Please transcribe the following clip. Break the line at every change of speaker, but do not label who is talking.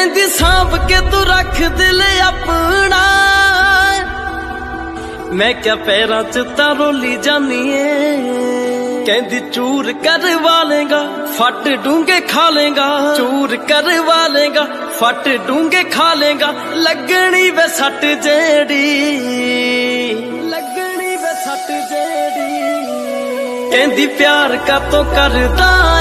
कहती सांभ के तू रख दिल अपना, मैं क्या पैरां च तारोली जानी है। कहती चूर करवा लेगा फट डूंगे खा लेगा, चूर करवा लेगा फट डूंगे खा लेगा। लगनी वे सट जेड़ी, लगनी वे सट जेड़ी। कहती प्यार का तो करदा